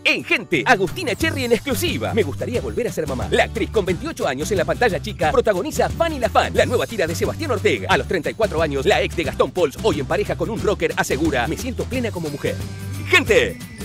En Gente, Agustina Cherry en exclusiva. Me gustaría volver a ser mamá. La actriz con 28 años en la pantalla chica protagoniza Fanny la Fan, la nueva tira de Sebastián Ortega. A los 34 años, la ex de Gastón Pauls, hoy en pareja con un rocker, asegura: me siento plena como mujer. Gente.